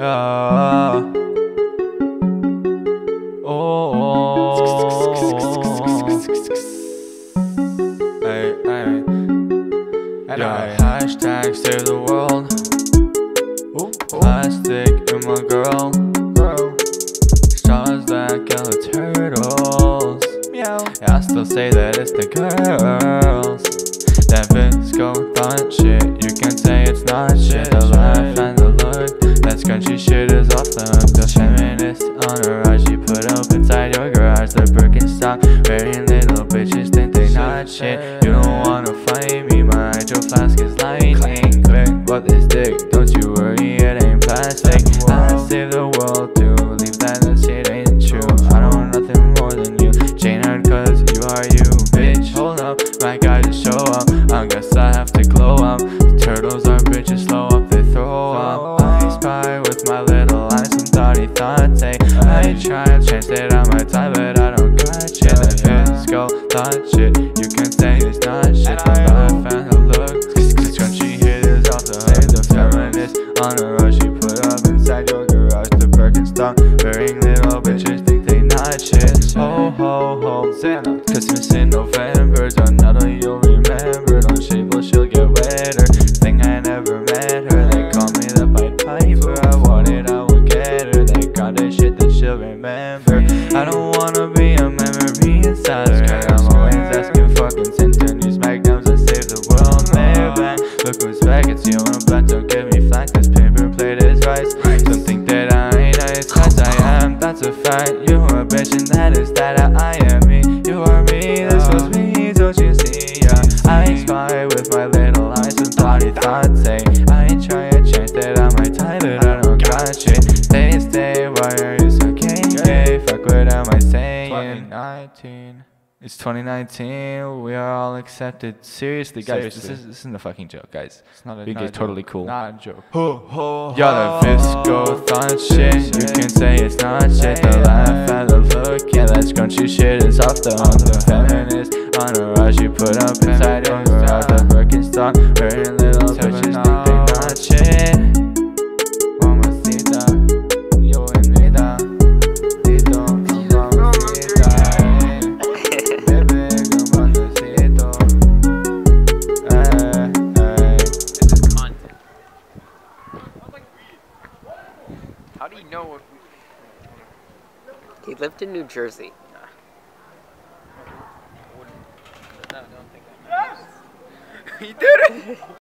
Yeah. Oh. Hey, hey. Yeah. Hashtag save the world. Plastic in my girl. Stars that kill the turtles. Meow. Yeah, I still say that it's the girls. That Visco thought shit. You can say it's not shit. The laugh and the look. That scrunchy shit is off the hook. The feminist entourage you put up inside your garage. The Birkenstock wearing little bitches think they not shit. You don't wanna fight me, my hydro flask is lightning quick. But this dick, don't you worry, it ain't plastic. I save the world to believe that this shit ain't true. I don't want nothing more than you. Chain hard cause you are you, bitch. Hold up, my guy just show up. I guess I have to glow up. The turtles are bitches, slow up, they throw up. I spy with my little eyes, some thoughty thoughts, say I try to change it on my time, but I don't got shit. That Visco thought shit, you can say it's not shit. The laugh and the look, the scrunchy hit is off the hook. The feminist on a rush you put up inside your garage. The Birkenstock wearing little bitches think they not shit. Ho ho ho, Santa, Christmas in November. Don't know you'll remember. Don't shave or she'll get wetter. Thing I never met her. They call me the Pied Piper. I want it, I will get her. They got the shit that she'll remember. I don't wanna be a memory inside her head. I'm always asking fucking Sinton. Use magnums and save the world. Baby, look who's back, it's you. I'm about to give me flack. This paper plate is rice. Don't think that I ain't nice, cause I am. That's a fact. You are a bitch and that is that I am me. You are me, this was me, don't you see? Yeah, I spy with my little eyes and thoughty thoughts, say I try to change that on my time, but I don't got shit. They say, why are you so gay? Fuck, what am I saying? 2019. It's 2019. We are all accepted. Seriously, guys, this isn't a fucking joke, guys. It's not a joke. Totally cool. Not a joke. Yeah, the Visco thought shit. You can say it's not shit. The laugh and the look. Yeah, that scrunchy shit is off the hook. The feminist entourage you put up inside your garage. The Birkenstock wearing little bitches think they not shit. Mamacita, yo en vida. Tito, mamacita. Bebe, mamacito. This is content. How do you know what He lived in New Jersey. I don't think that matters. He did it!